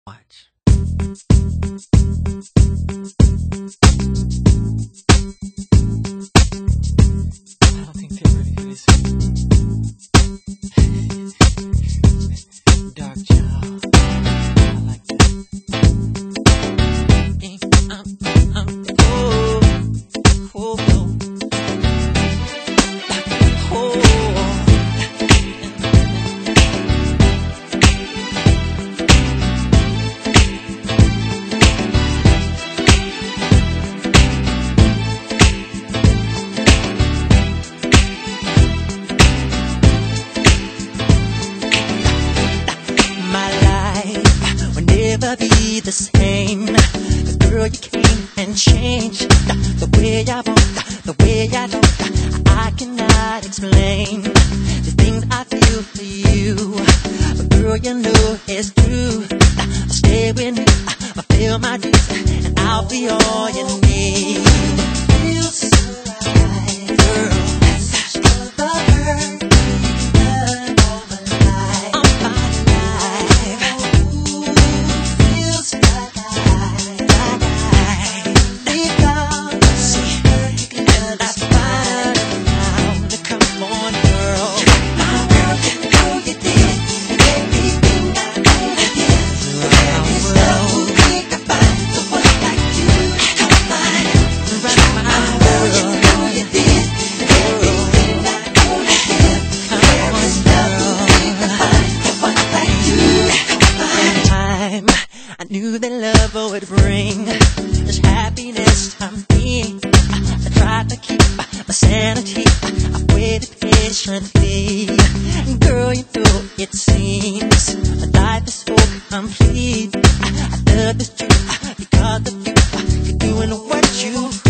Watch. I don't think they're ready for this. Dark child. I like that. Oh, oh, oh. Never be the same. 'Cause girl, you came and changed the way I walk, the way I talk. I cannot explain the things I feel for you, but girl, you know it's true. I'll stay with you, I'll feel my dreams, and I'll be all you need. Feels so right, girl. Such a lover. I knew that love would bring this happiness to me. I tried to keep my sanity. I waited patiently. Girl, you know it seems my life is so complete. I love this truth because of you. You're doing what you